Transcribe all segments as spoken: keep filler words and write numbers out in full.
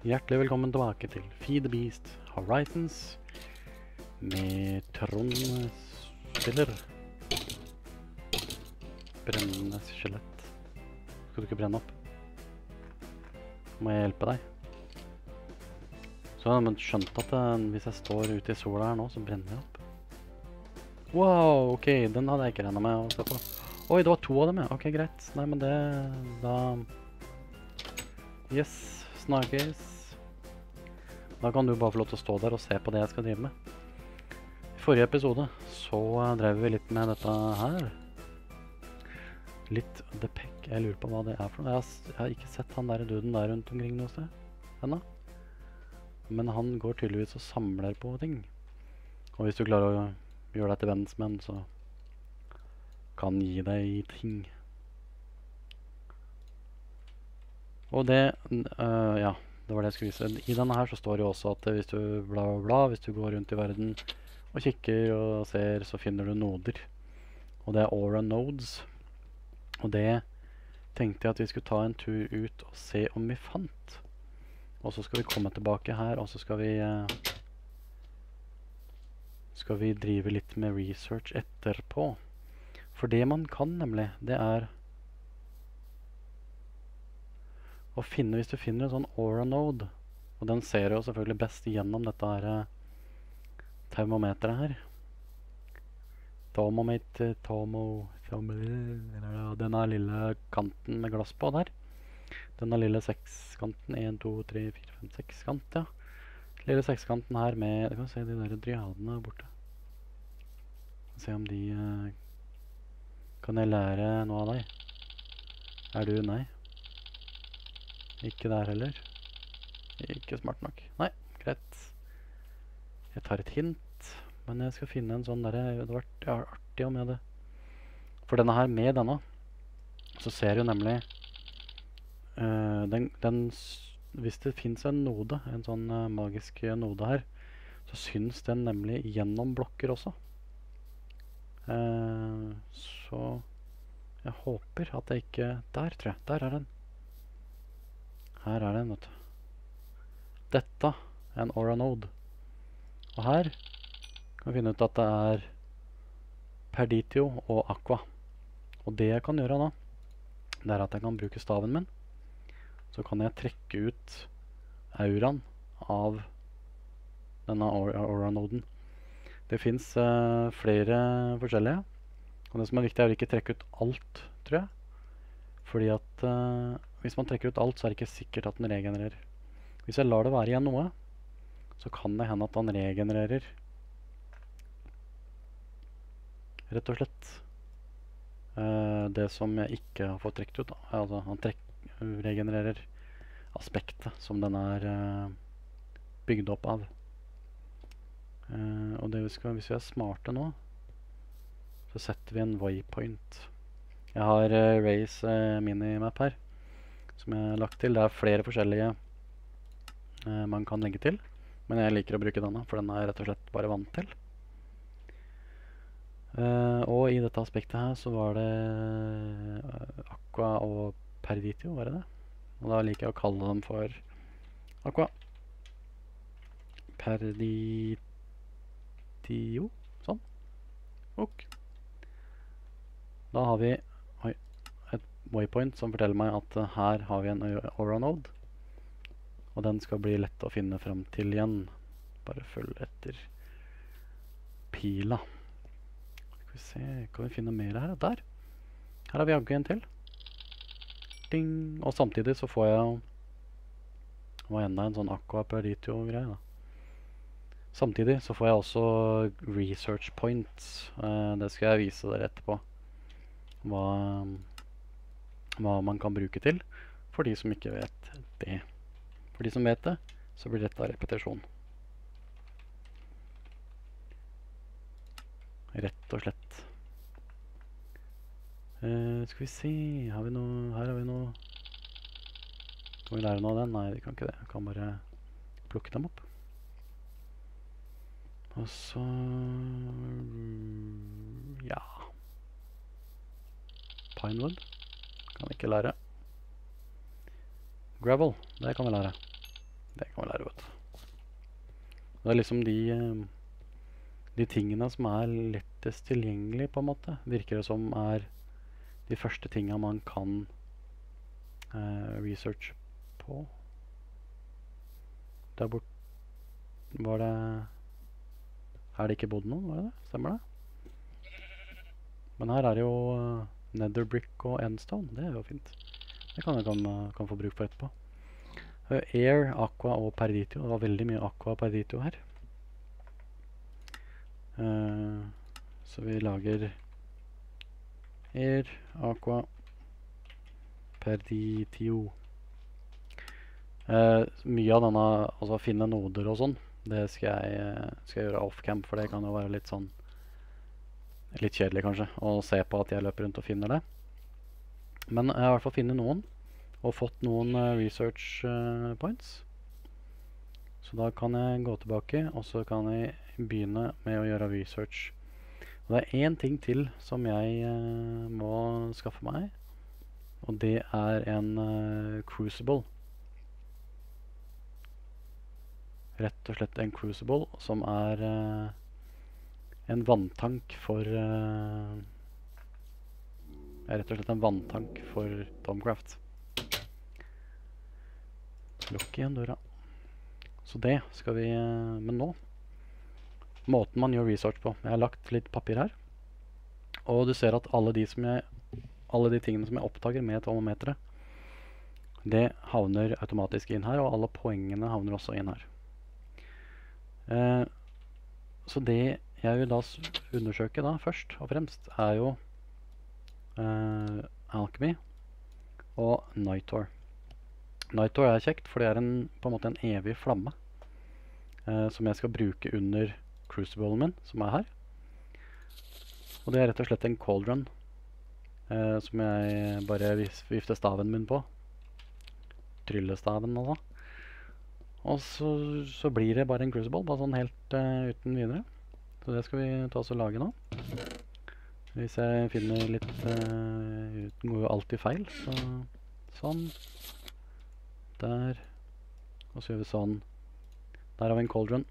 Hjertelig velkommen tilbake til Feed the Beast Horizons med Trond spiller brennende skjelett. Skal du ikke brenne opp? Må jeg hjelpe deg? Så har man skjønt at uh, hvis jeg står ute i sola her nå, så brenner jeg opp. Wow, ok, den hadde jeg ikke regnet med å se på. Oi, det var to av dem, ja. Ok, greit. Nei, men det... da... Yes, snakkes. Da kan du bare få lov til å stå der og se på det jeg skal drive med. I forrige episode så drev vi litt med dette her. Litt The Peck. Jeg lurer på hva det er for noe. Jeg har, jeg har ikke sett han der duden der rundt omkring noe sted ennå. Men han går tydeligvis og samler på ting. Og hvis du klarer å gjøre deg til vennsmenn, så kan gi deg ting. Og det, uh, ja, det var det jeg skulle vise. I denne her så står det jo også at hvis du bla bla bla, hvis du går rundt i verden og kikker og ser, så finner du noder. Og det er Aura Nodes. Og det tenkte jeg at vi skulle ta en tur ut og se om vi fant. Og så skal vi komme tilbake her, og så skal vi uh, skal vi drive litt med research etterpå. For det man kan nemlig, det er å finne, hvis du finner en sånn Aura Node, og den ser jo selvfølgelig best gjennom dette her uh, termometeret her. Thermometer, tomo, denne lille kanten med glass på der. Denne lille sekskanten, en, to, tre, fire, fem, seks kant, ja. Lille sekskanten her med, du kan se de der dryadene borte. Se om de, uh, kan jeg lære noe av deg? Er du nei? Ikke der heller. Ikke smart nok. Nei, greit. Jeg tar et hint, men jeg skal finne en sånn der, det hadde vært ja, artig om jeg hadde. For denne her, med denne, så ser du nemlig, uh, den, den, hvis det finnes en node, en sånn uh, magisk node her, så syns den nemlig gjennom blokker også. Uh, så jeg håper at jeg ikke, der tror jeg, der er den. Her er den, vet du. Dette er en Aura Node. Og her kan vi finne ut at det er Perditio og Aqua. Og det jeg kan gjøre da, det er at jeg kan bruke staven min. Så kan jeg trekke ut auraen av denne Aura Noden. Det finnes uh, flere forskjellige. Og det som er viktig er å ikke trekke ut alt, tror jeg. Fordi at uh, hvis man trekker ut alt, så er det ikke sikkert at den regenererer. Hvis jeg lar det være igjen noe, så kan det hende at den regenererer. Rett og slett. Uh, det som jeg ikke har fått trekt ut, da. Altså, han trek regenererer aspektet som den er uh, bygd opp av. Uh, og det vi skal, hvis vi er smarte nå, så setter vi en waypoint. Jeg har uh, Race uh, minimap her, som jeg har lagt til. Det er flere forskjellige uh, man kan legge til, men jeg liker å bruke denne, for den er rett og slett bare vant til. Uh, og i dette aspektet her så var det uh, Aqua og Perditio, var det det? Og da liker jeg å kalle dem for Aqua. Perditio, sånn. Ok. Da har vi oi, et waypoint som forteller meg at uh, her har vi en Aura Node. Og den skal bli lett å finne frem til igjen. Bare følg etter pila. Skal vi se, kan vi finne mer her? Der. Her har vi jaggu en til. Ding! Og samtidig så får jeg hva enda en sånn Aqua Perditio-greie da. Samtidig så får jeg også research points. Uh, det skal jeg vise dere etterpå. Hva, hva man kan bruke til, for de som ikke vet det. For de som vet det, så blir dette repetisjon. Rett og slett. Uh, skal vi se, har vi noe, her har vi noe, kan vi lære noe av den? Nei, vi kan ikke det, vi kan bare plukke dem opp. Og så, ja, Pinewood, kan vi ikke lære. Gravel, det kan vi lære. Det kan vi lære, vet du. Det er liksom de, de tingene som er lettest tilgjengelig, på en måte, virker det som er de første tingene man kan uh, research på. Der bort var det... Er det ikke bodd noen, var det det? Stemmer det? Men her er det jo uh, netherbrick og endstone. Det er jo fint. Det kan jeg kan, kan få bruk for etterpå. Uh, air, aqua og perditio. Det var veldig mye aqua og perditio her. Uh, så vi lager air, aqua, perditio. Uh, mye av denne, altså finne noder og sånn, det skal jeg, skal jeg gjøre off-camp, for det kan jo være litt sånn, litt kjedelig kanskje, å se på at jeg løper rundt og finner det. Men jeg har i hvert fall finnet noen, og fått noen uh, research uh, points. Så da kan jeg gå tilbake, og så kan jeg begynne med å gjøre research. Og det er en ting til som jeg uh, må skaffe meg, og det er en uh, crucible. Rett og slett en crucible, som er uh, en vanntank for uh, er rett og slett en vanntank for Thaumcraft. Lukk igjen døra. Så det skal vi uh, men nå måten man gjør research på. Jeg har lagt litt papir her, og du ser at alle de, som jeg, alle de tingene som jeg oppdager med termometeret, det havner automatisk inn her, og alle poengene havner også inn her. Uh, så det jeg vil da undersøke da, først og fremst, er jo uh, Alchemy og Nitor. Nitor er kjekt, for det er en, på en måte en evig flamme uh, som jeg skal bruke under cruciblen min, som er her. Og det er rett og slett en cauldron uh, som jeg bare vifter staven min på. Tryllestaven altså. Og så, så blir det bare en crucible, bare sånn helt uh, uten videre. Så det skal vi ta oss og lage nå. Hvis jeg finner litt, uh, uten går jo alltid feil, så sånn. Der. Og så gjør vi sånn. Der har vi en cauldron.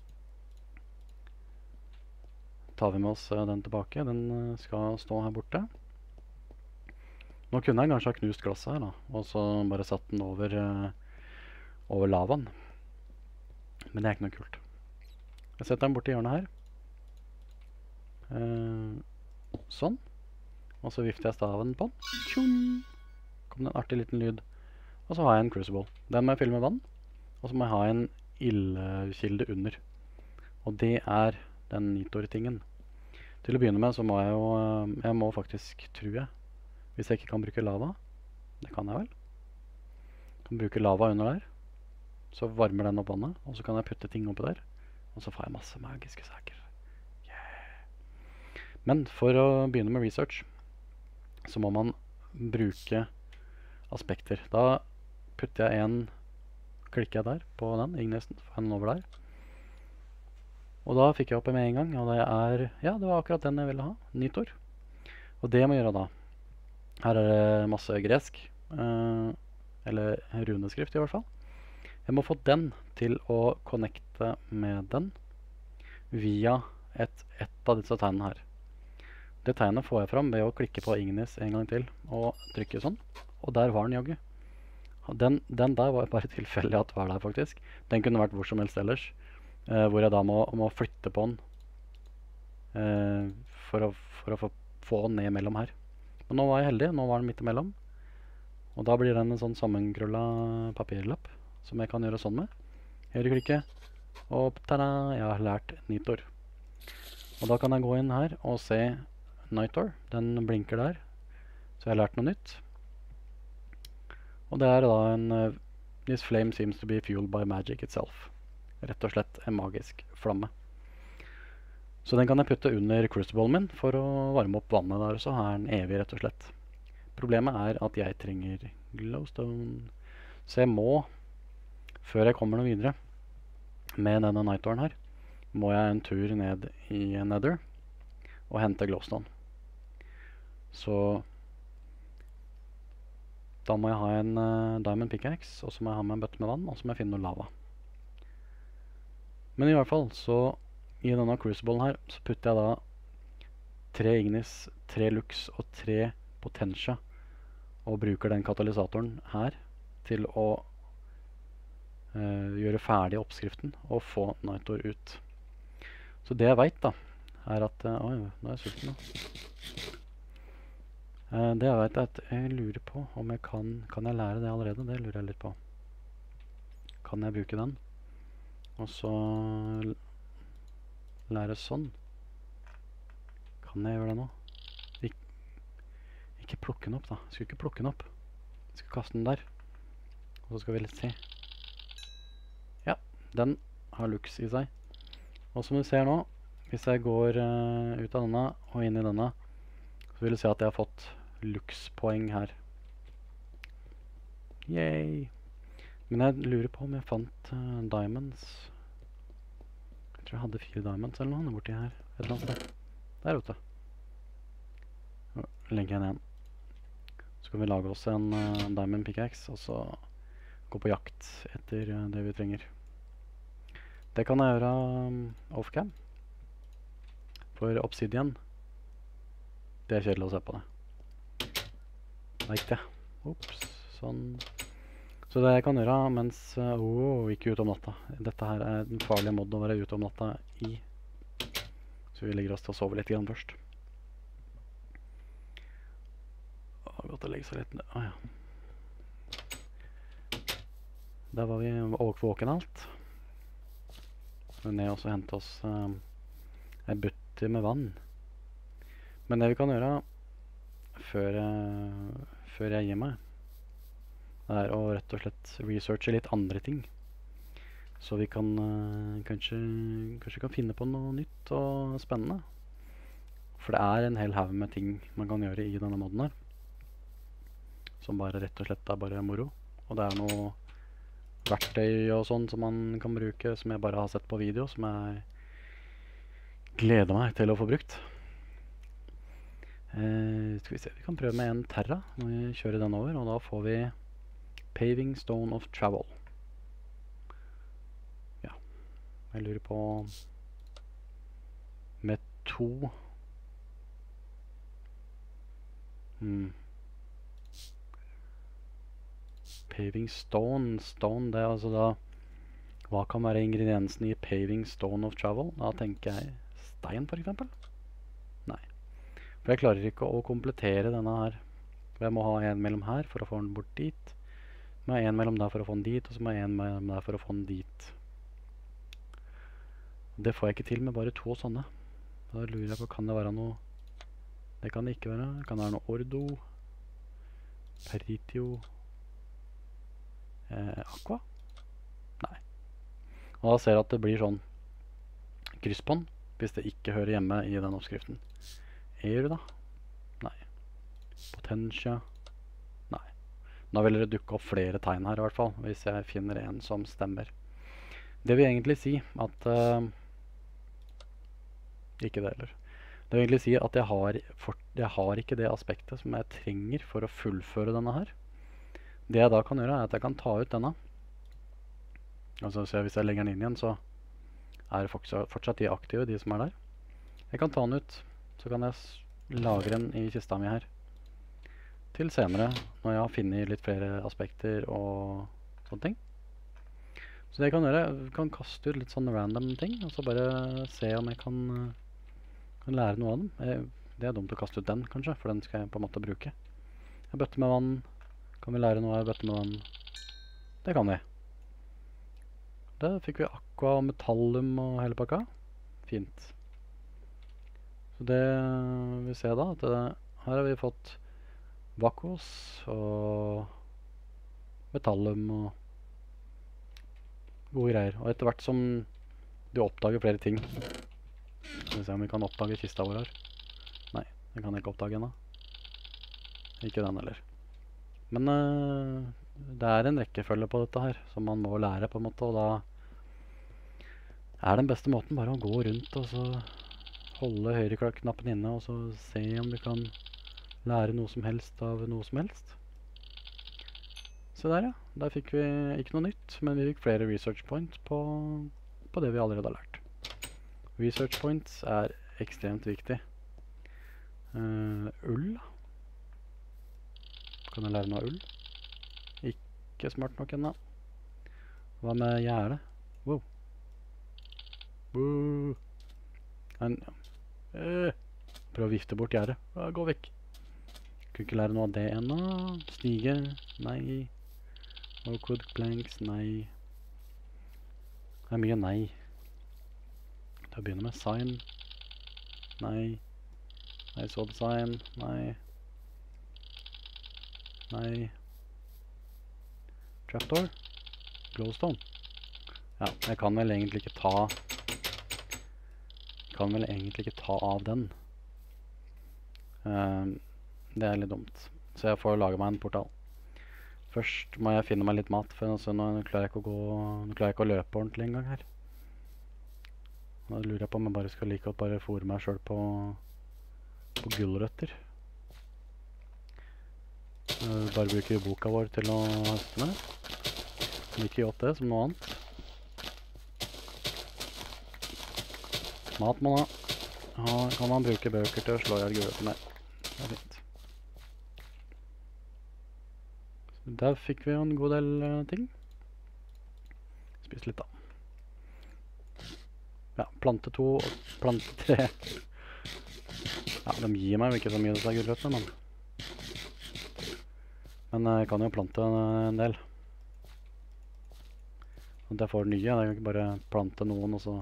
Tar vi med oss uh, den tilbake. Den uh, skal stå her borte. Nå kunne jeg kanskje ha knust glasset her da, og så bare satt den over... Uh, over lavaen. Men det er ikke noe kult. Jeg setter den bort i hjørnet her. Uh, sånn. Og så vifter jeg staven på den. Tjum! Kom det en artig liten lyd. Og så har jeg en crucible. Den må jeg fylle med vann. Og så må jeg ha en ildkilde under. Og det er den Nitor-tingen. Til å begynne med så må jeg jo... Uh, jeg må faktisk, tror jeg, hvis jeg ikke kan bruke lava. Det kan jeg vel. Jeg kan bruke lava under der. Så varmer den opp vannet, og så kan jeg putte ting oppi der. Og så får jeg masse magiske saker. Yeah. Men for å begynne med research, så må man bruke aspekter. Da putter jeg en, klikker jeg der på den, Ignesen, får den over der. Og da fikk jeg opp med en gang, og det er, ja, det var akkurat den jeg ville ha, Nitor. Og det jeg må gjøre da, her er det masse gresk, uh, eller runeskrift i hvert fall. Jeg må få den til å connecte med den via et, et av disse tegnene her. Det tegnet får jeg fram ved å klikke på Ignis en gang til og trykke sånn. Og der var den jaggu. Den, den der var bare tilfeldig at var der faktisk. Den kunne vært hvor som helst ellers. Eh, hvor jeg da må, må flytte på den eh, for, å, for å få, få den ned mellom her. Men nå var jeg heldig, nå var den midt imellom. Og da blir den en sånn sammenkrullet papirlapp som jeg kan gjøre sånn med. Høyreklikke, og tada, jeg har lært Nitor. Og da kan jeg gå inn her og se Nitor, den blinker der. Så jeg har lært noe nytt. Og det er da en uh, This flame seems to be fueled by magic itself. Rett og slett en magisk flamme. Så den kan jeg putte under cruciblen min for å varme opp vannet der, så har den evig rett og slett. Problemet er at jeg trenger glowstone. Så jeg må, før jeg kommer noe videre med denne Nitoren her, må jeg en tur ned i Nether og hente glowstone. Så Da må jeg ha en uh, diamond pickaxe, og så må jeg ha med en bøtte med vann, og så må jeg finne noe lava. Men i hvert fall, så i denne cruciblen her, så putter jeg da tre ignis, tre lux og tre potentia, og bruker den katalysatoren her til å uh, gjøre ferdig oppskriften og få Nitor ut. Så det jeg vet da, er at... Uh, oi, nå er jeg sulten da. Uh, det jeg vet er at jeg lurer på om jeg kan... Kan jeg lære det allerede? Det lurer jeg litt på. Kan jeg bruke den? Og så lære sånn. Kan jeg gjøre det nå? Ik ikke plukke den opp da. Jeg skal ikke plukke den opp. Jeg skal kaste den der. Og så skal vi litt se. Ja, den har lux i seg. Og som du ser nå, hvis jeg går uh, ut av denne og inn i denne, så vil du se at jeg har fått lux-poeng her. Yay! Men jeg lurer på om jeg fant uh, diamonds. Jeg tror jeg hadde fire diamonds eller noe borti her. Et eller annet sted. Der ute. Legger jeg den igjen. Så kan vi lage oss en uh, diamond pickaxe, og så gå på jakt etter uh, det vi trenger. Det kan jeg gjøre um, off-cam. For obsidian, det er kjedelig å se på det. Like det. Ops, sånn. Så det jeg kan gjøre mens... Uh, oh, ikke ut om natta. Dette her er den farlige mod å være ute om natta i. Så vi legger oss til å sove litt grann først. Åh, godt å legge seg litt ned. Åh, ja. Der var vi våken alt. Så vi ned og så hente oss uh, en butte med vann. Men det vi kan gjøre før jeg, før jeg gir meg, det er å rett og slett researche litt andre ting. Så vi kan uh, kanskje, kanskje kan finne på noe nytt og spennende. For det er en hel haug med ting man kan gjøre i denne modden her. Som bare rett og slett er bare moro. Og det er noe verktøy og sånn som man kan bruke, som jeg bare har sett på video, som jeg gleder meg til å få brukt. Eh, skal vi se, vi kan prøve med en Terra når vi kjører den over, og da får vi Paving Stone of Travel. Ja, jeg lurer på med to hmm. Paving Stone, Stone, det er altså da, hva kan være ingrediensene i Paving Stone of Travel? Da tenker jeg stein for eksempel. Nei, for jeg klarer ikke å komplettere denne her. Jeg må ha en mellom her for å få den bort dit. Jeg må ha en mellom der for å få den dit, og så må jeg ha en mellom der for å få den dit. Det får jeg ikke til med bare to sånne. Da lurer jeg på, kan det være noe... Det kan det ikke være. Kan det være noe Ordo? Peritio? Eh, aqua? Nei. Og da ser jeg at det blir sånn krysspånd hvis det ikke hører hjemme i den oppskriften. Air da? Nei. Potentia? Nei. Da vil det dukke opp flere tegn her i hvert fall, hvis jeg finner en som stemmer. Det vil egentlig si at uh, ikke det heller. Det vil egentlig si at jeg har, for, jeg har ikke det aspektet som jeg trenger for å fullføre denne her. Det jeg da kan gjøre er at jeg kan ta ut denne. Altså så hvis jeg legger den inn igjen, så er det fortsatt, fortsatt de aktive, de som er der. Jeg kan ta den ut, så kan jeg lagre den i kista mi her. Til senere, når jeg har funnet litt flere aspekter og sånne ting. Så det jeg kan gjøre, jeg kan kaste ut litt sånne random ting, og så bare se om jeg kan, kan lære noe av dem. Jeg, det er dumt å kaste ut den, kanskje, for den skal jeg på en måte bruke. Jeg bøtter med vann. Kan vi lære noe av bøtte med vann? Det kan vi. Da fikk vi aqua og metallum og hele pakka. Fint. Så det vi ser da, at det, her har vi fått vakos og metallum og gode greier. Og etter hvert som du oppdager flere ting. Skal vi se om vi kan oppdage kista vår her. Nei, det kan jeg ikke oppdage ennå. Ikke den heller. Men uh, det er en rekkefølge på dette her, som man må lære på en måte, og da er den beste måten bare å gå rundt og så holde høyreknappen inne, og så se om du kan lære noe som helst av noe som helst. Se der, ja. Der fikk vi ikke noe nytt, men vi fikk flere research points på, på det vi allerede har lært. Research points er ekstremt viktig. Uh, ull. Kan jeg lære noe av ull? Ikke smart nok ennå. Hva med gjerde? Wow. Wow. En, uh, prøv å vifte bort gjerde. Uh, gå vekk. Kunne ikke lære noe av det ennå. Stige. Nei. Oakwood planks. Nei. Det er mye nei. Da begynner med sign. Nei. Nei, så det sign. Nei. Nei. Trapdoor. Glowstone. Ja, jeg kan vel egentlig ikke ta... kan vel egentlig ikke ta av den. Um, det er litt dumt. Så jeg får lage meg en portal. Først må jeg finne meg litt mat, for altså, nå klarer jeg ikke å gå... nå klarer jeg ikke å løpe ordentlig en gang her. Da lurer jeg på om jeg bare skal like å bare fôre meg selv på, på gulrøtter. Uh, bare bruker boka vår til å høste med. Like godt det som noe annet. Mat må man ha. Ja, kan man bruke bøker til å slå ihjel gulrøtter med. Det er fint. Så der fikk vi en god del uh, ting. Spis litt da. Ja, plante to og plante tre. Ja, de gir meg jo ikke så mye disse gulrøttene, men... Men jeg kan jo plante en del. Sånn at jeg får nye, jeg kan ikke bare plante noen og så...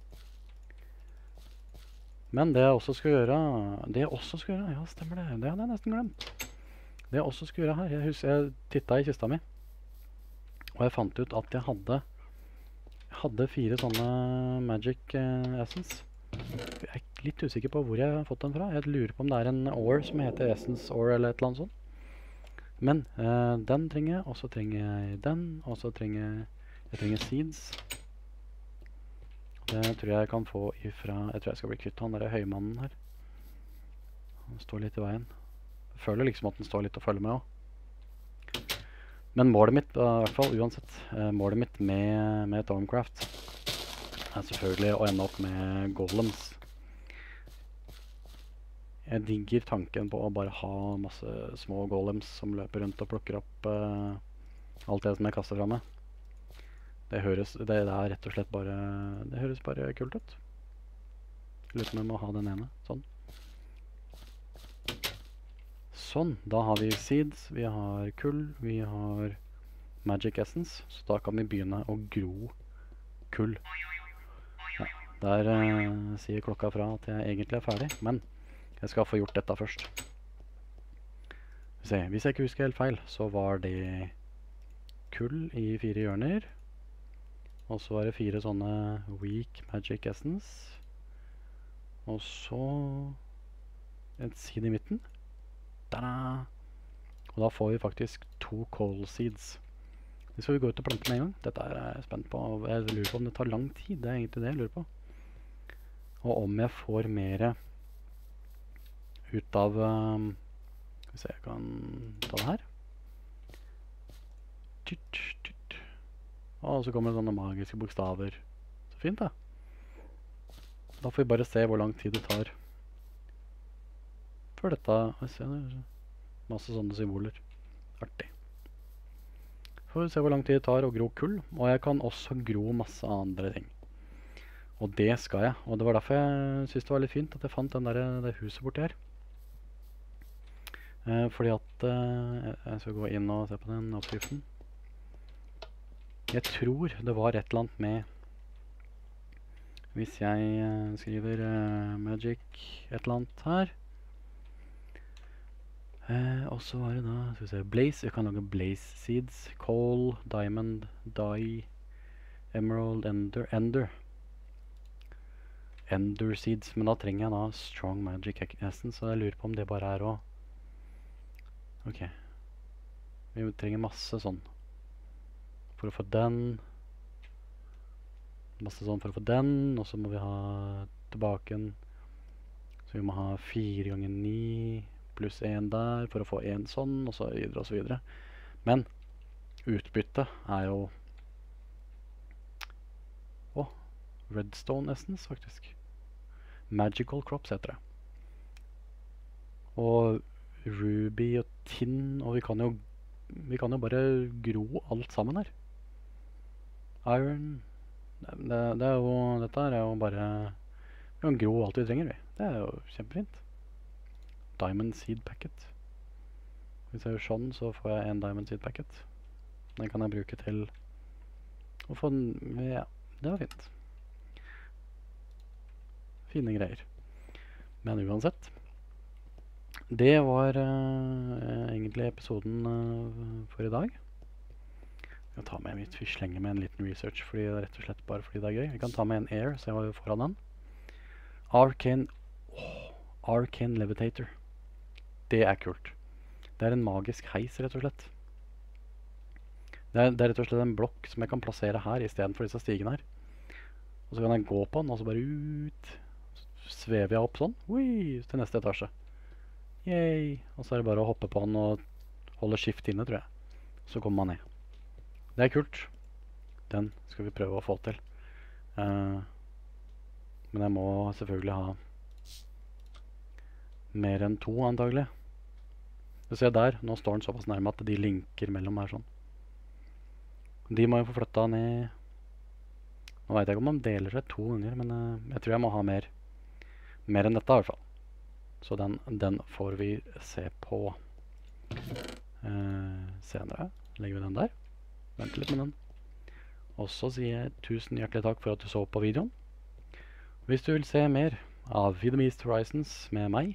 Men det jeg også skal gjøre... Det jeg også skal gjøre, ja stemmer det, det hadde jeg nesten glemt. Det jeg også skal gjøre her, jeg husker jeg tittet i kista mi. Og jeg fant ut at jeg hadde... Jeg hadde fire sånne Magic uh, Essence. Jeg er litt usikker på hvor jeg har fått den fra. Jeg lurer på om det er en ore som heter Essence Ore eller et eller annet sånt. Men uh, den trenger jeg, og så trenger jeg den, og så trenger jeg, jeg trenger seeds. Det tror jeg jeg kan få ifra, jeg tror jeg skal bli kvitt han der høymannen her. Han står litt i veien. Jeg føler liksom at den står litt og følger med også. Men målet mitt, uh, i hvert fall uansett, uh, målet mitt med, med Thaumcraft er selvfølgelig å ende opp med golems. Jeg digger tanken på å bare ha masse små golems som løper rundt og plukker opp uh, alt det som jeg kaster fra meg. Det høres, det, det er rett og slett bare, det høres bare kult ut. Lurer på om jeg må ha den ene, sånn. Sånn, da har vi seeds, vi har kull, vi har magic essence, så da kan vi begynne å gro kull. Ja, der uh, sier klokka fra at jeg egentlig er ferdig, men jeg skal få gjort dette først. Se, hvis jeg ikke husker helt feil, så var det kull i fire hjørner. Og så var det fire sånne weak magic essence. Og så en seed i midten. Tada! Og da får vi faktisk to coal seeds. Det skal vi gå ut og plante med en gang. Dette er jeg spent på. Jeg lurer på om det tar lang tid. Det er egentlig det jeg lurer på. Og om jeg får mer ut av... Um, skal vi se, jeg kan ta det her. Tut, tut. Og så kommer det sånne magiske bokstaver. Så fint da. Da får vi bare se hvor lang tid det tar. For dette, jeg ser det, masse sånne symboler. Artig. Får vi se hvor lang tid det tar å gro kull. Og jeg kan også gro masse andre ting. Og det skal jeg. Og det var derfor jeg synes det var litt fint at jeg fant den der, det huset borti her. Eh, fordi at eh, jeg skal gå inn og se på den oppskriften. Jeg tror det var et eller annet med, hvis jeg uh, skriver uh, magic et eller annet her, uh, og så var det da, skal vi se, blaze, jeg kan lage blaze seeds, coal, diamond, dye, emerald, ender, ender, ender seeds, men da trenger jeg da strong magic essence, så jeg lurer på om det bare er å, ok, vi trenger masse sånn, for å få den, masse sånn for å få den, og så må vi ha tilbake en, så vi må ha fire ganger ni pluss en der for å få en sånn, og så videre og så videre. Men utbytte er jo Åh, Redstone Essence faktisk. Magical Crops heter det. Og Ruby og Tin, og vi kan jo, vi kan jo bare gro alt sammen her. Iron, det, det er jo, dette er jo bare, vi kan gro alt vi trenger vi. Det er jo kjempefint. Diamond Seed Packet. Hvis jeg gjør sånn, så får jeg en Diamond Seed Packet. Den kan jeg bruke til å få den, ja, det var fint. Fine greier. Men uansett, det var uh, egentlig episoden uh, for i dag. Jeg tar med mitt slenge med en liten research, fordi det er rett og slett bare fordi det er gøy. Jeg kan ta med en Air, så jeg var foran den. Arcane, oh, Arcane Levitator. Det er kult. Det er en magisk heis, rett og slett. Det er, det er rett og slett en blokk som jeg kan plassere her, i stedet for disse stigene her. Og så kan jeg gå på den, og så bare ut. Så svever jeg opp sånn, ui, til neste etasje. Yay! Og så er det bare å hoppe på den og holde skift inne, tror jeg. Så kommer man ned. Det er kult. Den skal vi prøve å få til. Uh, men jeg må selvfølgelig ha mer enn to, antagelig. Du ser der, nå står den såpass nærme at de linker mellom her sånn. De må jo få flytta ned. Nå vet jeg ikke om de deler seg to ganger, men uh, jeg tror jeg må ha mer. Mer enn dette i hvert fall. Så den, den får vi se på uh, senere. Legger vi den der. Vent litt med den. Og så sier jeg tusen hjertelig takk for at du så på videoen. Hvis du vil se mer av Feed the Beast Horizons med meg,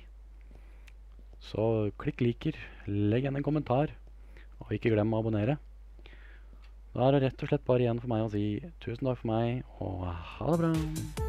så klikk liker, legg igjen en kommentar, og ikke glem å abonnere. Da er det rett og slett bare igjen for meg å si tusen takk for meg, og ha det bra!